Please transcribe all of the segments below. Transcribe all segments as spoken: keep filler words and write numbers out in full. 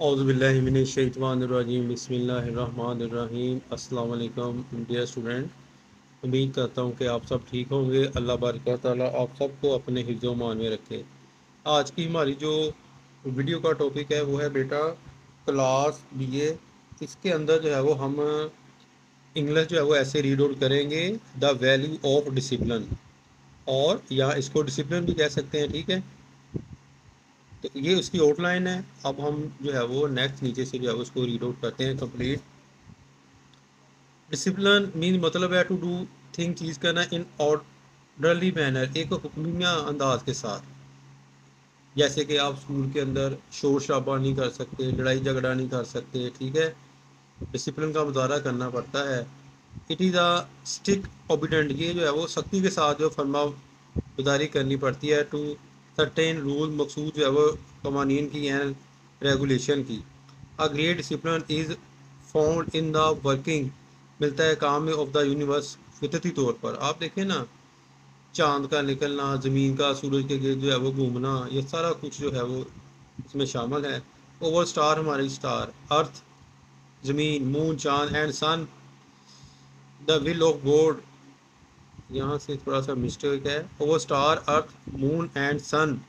औज़ुबिल्लाहिमिनश्शैतानिर्रजीम बिस्मिल्लाहिर्रहमानिर्रहीम। अस्सलाम वालेकुम डियर स्टूडेंट। उम्मीद करता हूँ कि आप सब ठीक होंगे। अल्लाह बारिक व तआला आप सबको अपने हिफ्ज़ व मान में रखे। आज की हमारी जो वीडियो का टॉपिक है वो है बेटा क्लास बीए। इसके अंदर जो है वो हम इंग्लिश जो है वो ऐसे रीड आउट करेंगे, द वैल्यू ऑफ डिसिप्लिन, और या इसको डिसिप्लिन भी कह सकते हैं, ठीक है। तो ये उसकी आउटलाइन है। अब हम जो है वो नेक्स्ट नीचे से जो है उसको रीड आउट करते हैं कंप्लीट। डिसिप्लिन मीन मतलब है टू डू थिंग, चीज़ करना इन ऑर्डरली मैनर, एक हुक्मिया अंदाज के साथ। जैसे कि आप स्कूल के अंदर शोर शराबा नहीं कर सकते, लड़ाई झगड़ा नहीं कर सकते, ठीक है। डिसिप्लिन का मुजाहरा करना पड़ता है। It is a strict obedient, ये जो है वो सख्ती के साथ जो फरमा गुजारी करनी पड़ती है टू सर्टेन रूल, मकसूद जो है वो कवानीन की एंड रेगुलेशन की। A great discipline is found in the working, मिलता है काम में, ऑफ द यूनिवर्स, फितरती तौर पर। आप देखें ना, चांद का निकलना, ज़मीन का सूरज के गिर्द जो है वो घूमना, ये सारा कुछ जो है वो इसमें शामिल है। ओवर स्टार, हमारी स्टार, अर्थ, ज़मीन, मून, चांद and sun, the will of God, यहाँ से थोड़ा सा मिस्टेक है। Our star, earth, moon and sun,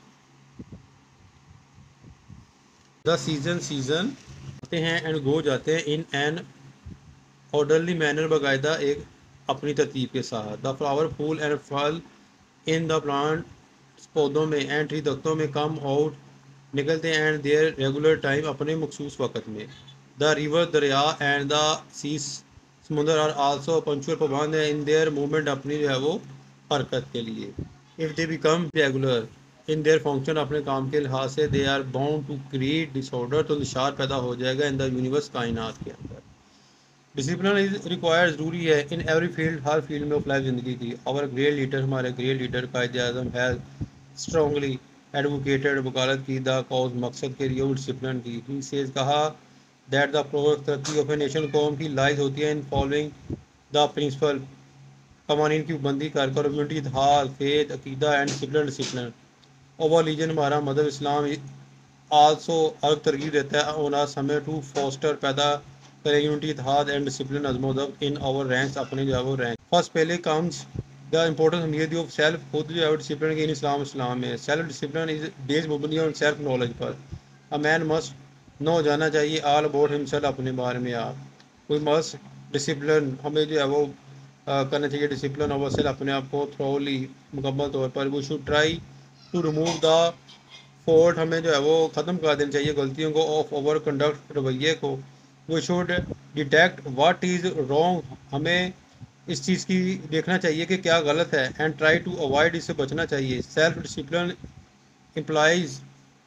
the season, season आते हैं एंड गो जाते हैं, इन एन ऑर्डरली मैनर, बाकायदा एक अपनी तरतीब के साथ। द फ्लावर, फूल एंड फल, इन द प्लांट, पौधों में, एंड ट्री, दरख्तों में, कम आउट, निकलते हैं, एंड देयर रेगुलर टाइम, अपने मखसूस वक़्त में। द रिवर, दरिया, एंड द सीस, समुंदर, आर आल्सो पंचुअल, पाबंद है, इन देयर मूवमेंट, अपनी जो है वो हरकत के लिए। If they become regular in their function, अपने काम के लिहाज से, they are bound to create disorder, तो निशार पैदा हो जाएगा इन द यूनिवर्स, कायनात के अंदर। डिसिप्लिन इज रिक्वायर्ड, ज़रूरी है, इन एवरी फील्ड, हर फील्ड में ऑफ लाइफ, ज़िंदगी की। और ग्रेट लीडर, हमारे great leader Quaid Azam has strongly advocated, वकालत की, द कॉज, मकसद के लिए, डिसिप्लिन की। ही सेज, कहा, दैट द प्रोग्रेस, तरक्की ऑफ ए नेशन, कौम की, लाइज होती है इन फॉलोइंग द प्रिंसिपल, कवानीन की पाबंदी कर, कम्युनिटी, इत्तेहाद, फेथ, अकीदा and discipline, discipline. Our religion, हमारा मदद इस्लाम, आल्सो अलग तरगीब देता है और हमें टू फोस्टर, पैदा करें यूनिटी, इत्तेहाद एंड डिसिप्लिन, नज़्म-ओ-ज़ब्त इन आवर रैंक्स, अपने जो है वो रैंक। फर्स्ट पहले कम्स द इम्पोर्टेंस अहमियत ऑफ सेल्फ, खुद जो है डिसिप्लिन की इन इस्लाम, इस्लाम में। सेल्फ डिसिप्लिन इज बेस्ड मुबनी ऑन सेल्फ नॉलेज पर। अ मैन मस्ट नो, जाना चाहिए, ऑल अबाउट हिमसेल्फ, अपने बारे में आप। वी मस्ट डिसिप्लिन, हमें जो है वो uh, करना चाहिए डिसिप्लिन अवर सेल्फ, अपने आप को थ्रोली, मुकम्मल तौर पर। We should try to remove the fault, हमें जो है वो ख़त्म कर देना चाहिए गलतियों को, ऑफ ओवर कंडक्ट, रवैये को। We should detect what is wrong, हमें इस चीज़ की देखना चाहिए कि क्या गलत है, एंड ट्राई टू अवॉइड, इससे बचना चाहिए। Self discipline implies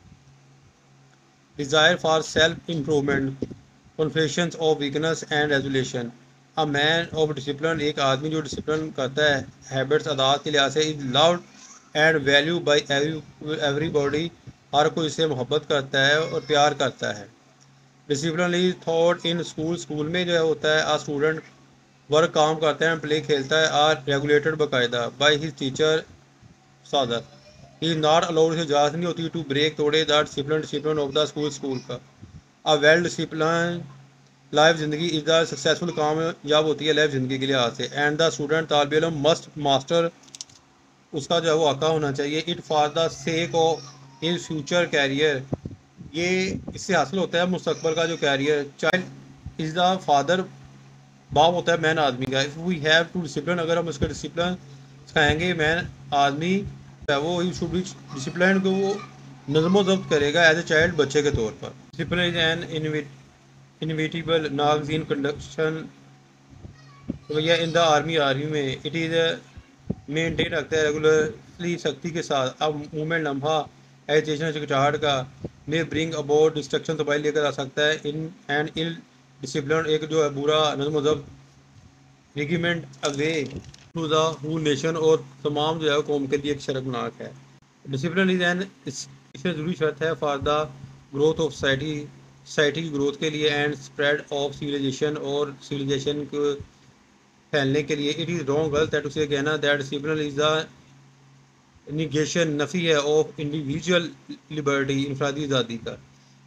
desire for self improvement, confessions of weakness and resolution. A man of discipline, एक आदमी जो डिसिप्लिन करता है हैबिट्स, आदात के लिहाज से, is loved and value by everybody, हर कोई इससे मोहब्बत करता है और प्यार करता है। Discipline is taught in school, school में जो है होता है। आ स्टूडेंट वर्क, काम करता है, प्ले खेलता है, आर रेगुलेटेड, बाकायदा, बाई हिज टीचर, सादर। ही इज नॉट अलाउड, से इजाज़त नहीं होती, टू ब्रेक, तोड़े, the discipline, discipline of the school, school का। अ वेल डिसिप्लिन लाइफ, ज़िंदगी, इज़ द सक्सेसफुल, कामयाब होती है लाइफ ज़िंदगी के लिहाज से। एंड द स्टूडेंट, तालिब इल्म, मस्ट मास्टर, उसका जो है वो आका होना चाहिए, it for the sake of his future career, ये इससे हासिल होता है मुस्तकबल का जो career. Child is the father, बाप होता है मैन आदमी का। If we have to discipline, अगर हम उसका डिसिप्लिन सिखाएंगे, मैन आदमी है वो, ही शुड बी डिसिप्लिन को वो नज़्म ज़ब्त करेगा एज ए चाइल्ड, बच्चे के तौर पर। डिसिप्लिन इज एन इनविटेबल नागजीन कंडक्शन, तो भैया इन द आर्मी, आर्मी में, इट इज़ मेनटेन रखता है रेगुलरली, सख्ती के साथ। अब मूवमेंट, लम्हा, एजिटेशन, चिकचाहट का, में ब्रिंग अबाउट डिस्ट्रक्शन, तबाही लेकर आ सकता है। इन एंड इल डिसिप्लिन, एक जो है बुरा नज़्म ज़ब्त, regiment away to the whole nation, और तमाम जो है कौम के लिए एक शर्मनाक है। डिसिप्लिन इज एन, इसमें ज़रूरी शर्त है, for the growth of society, society की ग्रोथ के लिए, एंड स्प्रेड ऑफ सिविलाइजेशन, और सिविलाइजेशन को फैलने के लिए। इट इज़ रॉन्ग, गलत है, टू से कहना that discipline is the negation, नफ़ी है, ऑफ इंडिविजुअल लिबर्टी, इंफरादी आज़ादी का।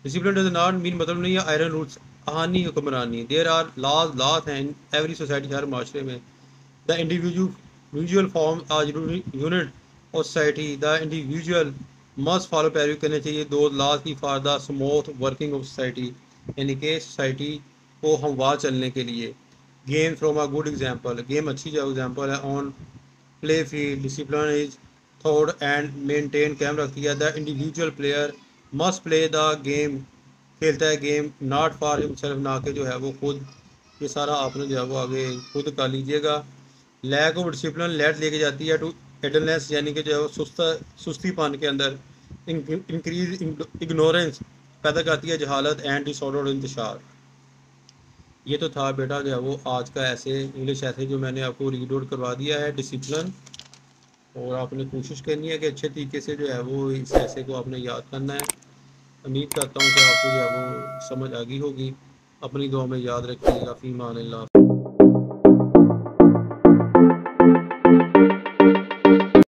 डिसिप्लिन डज नॉट मीन मतलब नहीं है आयरन रूल्स आहानी हुक्मरानी। देयर आर लॉज लॉज हैं इन एवरी सोसाइटी, हर माशरे में। The individual form as unit of society, the individual must follow पैरवी करने चाहिए दो लॉज की for the smooth working of society, यानी कि सोसाइटी को हमवार चलने के लिए। Game from a good example, game अच्छी जो एग्जाम्पल है। On play field discipline is taught and maintain कैम रखती है। The individual player must play the game, खेलता है गेम नॉट फॉर हिमसेल्फ, ना के जो है वो खुद। ये सारा आपने जो है वो आगे खुद कर लीजिएगा। लैक ऑफ डिसिप्लिन लेट लेके जाती है टू एडलनेस, यानी कि जो है वो सुस्ता सुस्तीपन के अंदर। इंक्रीज इग्नोरेंस पैदा करती है जहालत एंड डिसऑर्डर इंतशार। ये तो था बेटा जो है वो आज का ऐसे इंग्लिश ऐसे जो मैंने आपको रीड आउट करवा दिया है डिसिप्लिन, और आपने कोशिश करनी है कि अच्छे तरीके से जो है वो इस ऐसे को आपने याद करना है। उम्मीद करता हूँ कि आपको जो है वो समझ आ गई होगी। अपनी दुआ में याद रखिएगा। फ़ी मान अल्लाह।